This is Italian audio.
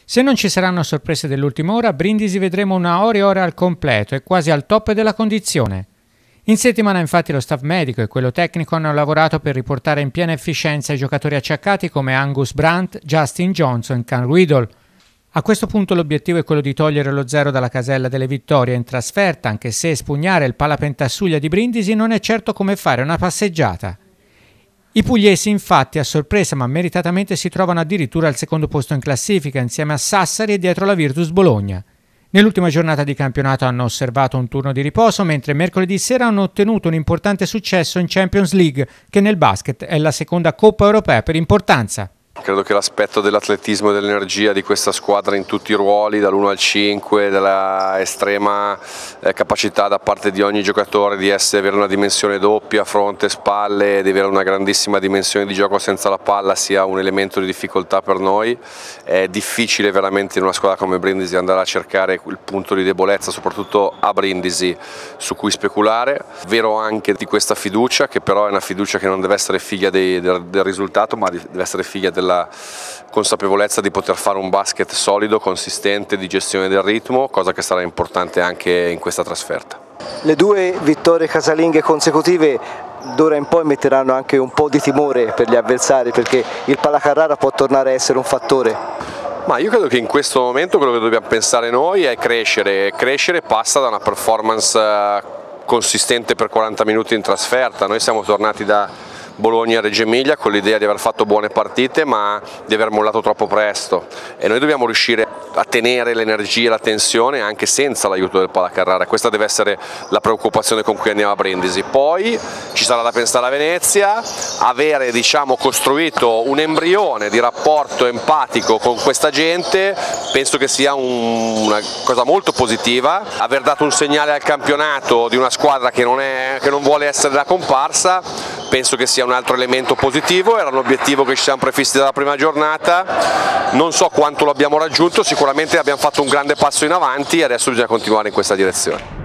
Se non ci saranno sorprese dell'ultima ora, a Brindisi vedremo una Ore al completo e quasi al top della condizione. In settimana infatti lo staff medico e quello tecnico hanno lavorato per riportare in piena efficienza i giocatori acciaccati come Angus Brandt, Justin Johnson e Cam Riddle. A questo punto l'obiettivo è quello di togliere lo 0 dalla casella delle vittorie in trasferta, anche se espugnare il Palapentasuglia di Brindisi non è certo come fare una passeggiata. I pugliesi infatti a sorpresa ma meritatamente si trovano addirittura al secondo posto in classifica insieme a Sassari e dietro la Virtus Bologna. Nell'ultima giornata di campionato hanno osservato un turno di riposo, mentre mercoledì sera hanno ottenuto un importante successo in Champions League, che nel basket è la seconda Coppa Europea per importanza. Credo che l'aspetto dell'atletismo e dell'energia di questa squadra in tutti i ruoli, dall'1 al 5, della estrema capacità da parte di ogni giocatore di avere una dimensione doppia, fronte e spalle, di avere una grandissima dimensione di gioco senza la palla sia un elemento di difficoltà per noi. È difficile veramente in una squadra come Brindisi andare a cercare il punto di debolezza, soprattutto a Brindisi, su cui speculare. Vero anche di questa fiducia, che però è una fiducia che non deve essere figlia del risultato, ma deve essere figlia della consapevolezza di poter fare un basket solido, consistente, di gestione del ritmo, cosa che sarà importante anche in questa trasferta. Le 2 vittorie casalinghe consecutive d'ora in poi metteranno anche un po' di timore per gli avversari, perché il Palacarrara può tornare a essere un fattore. Ma io credo che in questo momento quello che dobbiamo pensare noi è crescere. Crescere passa da una performance consistente per 40 minuti in trasferta. Noi siamo tornati da Bologna e Reggio Emilia con l'idea di aver fatto buone partite ma di aver mollato troppo presto, e noi dobbiamo riuscire a tenere l'energia e la tensione anche senza l'aiuto del Palacarrara. Questa deve essere la preoccupazione con cui andiamo a Brindisi. Poi ci sarà da pensare a Venezia, avere costruito un embrione di rapporto empatico con questa gente, penso che sia una cosa molto positiva. Aver dato un segnale al campionato di una squadra che non vuole essere la comparsa, penso che sia un altro elemento positivo. Era un obiettivo che ci siamo prefissi dalla prima giornata, non so quanto lo abbiamo raggiunto, sicuramente abbiamo fatto un grande passo in avanti e adesso bisogna continuare in questa direzione.